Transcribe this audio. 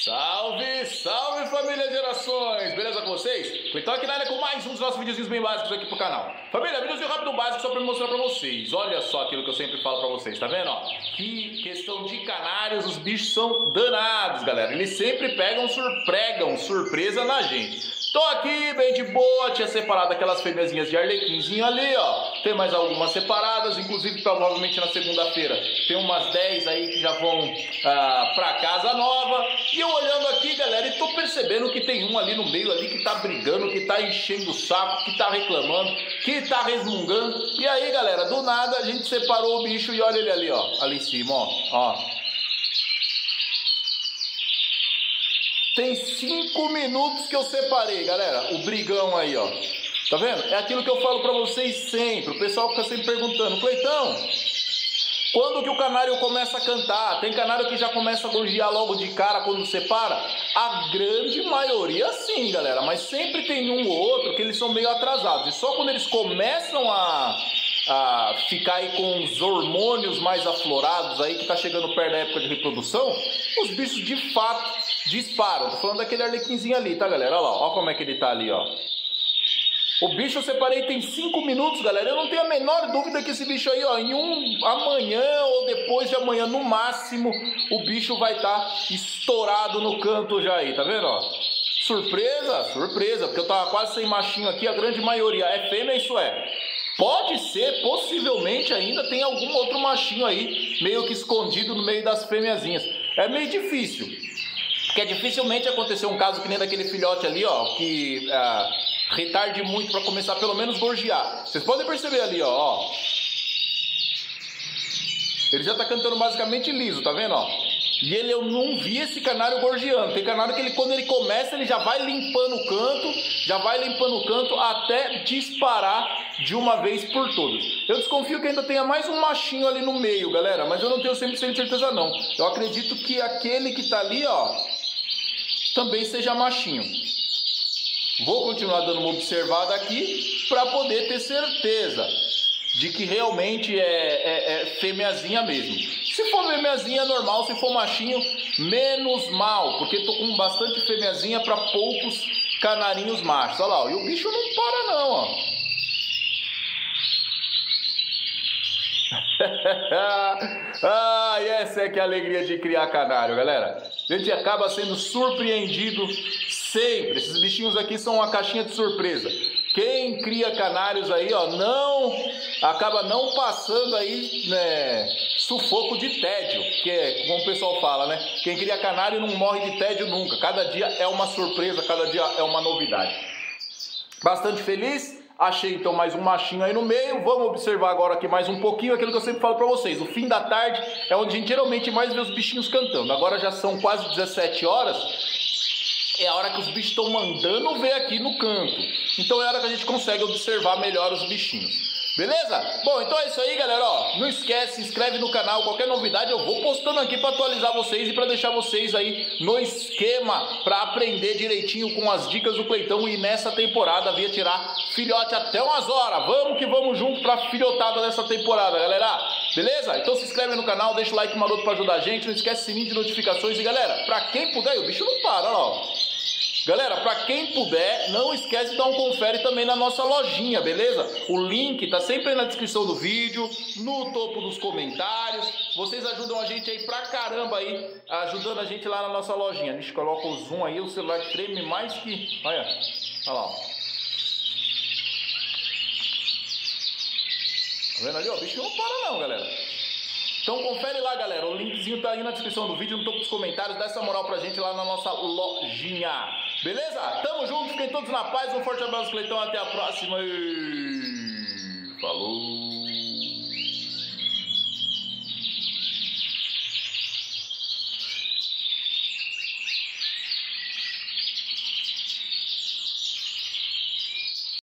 Salve, salve família Gerações! Beleza com vocês? Então aqui na área com mais um dos nossos videozinhos bem básicos aqui pro canal. Família, videozinho rápido básico só pra mostrar pra vocês. Olha só aquilo que eu sempre falo pra vocês, tá vendo? Ó, que questão de canários, os bichos são danados, galera. Eles sempre pegam surpresa na gente. Tô aqui bem de boa, tinha separado aquelas fêmeazinhas de arlequinzinho ali, ó. Tem mais algumas separadas, inclusive provavelmente na segunda-feira tem umas 10 aí que já vão pra casa nova. E eu olhando aqui, galera, e tô percebendo que tem um ali no meio ali que tá brigando, que tá enchendo o saco, que tá reclamando, que tá resmungando. E aí, galera, do nada a gente separou o bicho e olha ele ali, ó, ali em cima, ó. Tem 5 minutos que eu separei, galera, o brigão aí, ó. Tá vendo? É aquilo que eu falo pra vocês sempre. O pessoal fica sempre perguntando: Cleitão, quando que o canário começa a cantar? Tem canário que já começa a gorjear logo de cara quando separa? A grande maioria sim, galera. Mas sempre tem um ou outro que eles são meio atrasados. E só quando eles começam a ficar aí com os hormônios mais aflorados aí, que tá chegando perto da época de reprodução, os bichos de fato disparam. Tô falando daquele arlequinzinho ali, tá, galera? Olha lá, ó como é que ele tá ali, ó. O bicho eu separei tem 5 minutos, galera. Eu não tenho a menor dúvida que esse bicho aí, ó, amanhã ou depois de amanhã, no máximo, o bicho vai estar estourado no canto já aí, tá vendo, ó? Surpresa, surpresa, porque eu tava quase sem machinho aqui, a grande maioria é fêmea, isso é. Pode ser, possivelmente ainda tem algum outro machinho aí, meio que escondido no meio das fêmeazinhas. É meio difícil, porque dificilmente aconteceu um caso que nem daquele filhote ali, ó, que retarde muito para começar pelo menos gorjear. Vocês podem perceber ali, ó. Ele já tá cantando basicamente liso, tá vendo, ó? E eu não vi esse canário gorjeando. Tem canário que quando ele começa, ele já vai limpando o canto, até disparar de uma vez por todas. Eu desconfio que ainda tenha mais um machinho ali no meio, galera, mas eu não tenho 100% de certeza não. Eu acredito que aquele que tá ali, ó, também seja machinho. Vou continuar dando uma observada aqui para poder ter certeza de que realmente é fêmeazinha mesmo. Se for fêmeazinha, normal. Se for machinho, menos mal, porque tô com bastante fêmeazinha para poucos canarinhos machos. Olha lá, ó, e o bicho não para não, ó. Essa é que é a alegria de criar canário, galera. A gente acaba sendo surpreendido sempre. Esses bichinhos aqui são uma caixinha de surpresa. Quem cria canários aí, ó, acaba não passando aí, né, sufoco de tédio, que é como o pessoal fala, né? Quem cria canário não morre de tédio nunca. Cada dia é uma surpresa, cada dia é uma novidade. Bastante feliz. Achei então mais um machinho aí no meio. Vamos observar agora aqui mais um pouquinho aquilo que eu sempre falo pra vocês. O fim da tarde é onde a gente geralmente mais vê os bichinhos cantando. Agora já são quase 17 horas. É a hora que os bichos estão mandando ver aqui no canto. Então é a hora que a gente consegue observar melhor os bichinhos. Beleza? Bom, então é isso aí, galera. Ó, não esquece, se inscreve no canal. Qualquer novidade eu vou postando aqui para atualizar vocês e para deixar vocês aí no esquema para aprender direitinho com as dicas do Cleitão. E nessa temporada via tirar filhote até umas horas. Vamos que vamos junto para filhotada dessa temporada, galera. Beleza? Então se inscreve no canal, deixa o like maroto para ajudar a gente. Não esquece o sininho de notificações. E galera, para quem puder, o bicho não para, olha lá, ó. Galera, para quem puder, não esquece de dar um confere também na nossa lojinha, beleza? O link tá sempre aí na descrição do vídeo, no topo dos comentários. Vocês ajudam a gente aí pra caramba aí, ajudando a gente lá na nossa lojinha. A gente coloca o zoom aí, o celular treme mais que... Olha lá, ó. Tá vendo ali, ó? O bicho não para não, galera. Então confere lá, galera, o linkzinho tá aí na descrição do vídeo, no topo dos comentários, dá essa moral pra gente lá na nossa lojinha. Beleza? Tamo junto, fiquem todos na paz, um forte abraço, Cleitão, até a próxima e... Falou!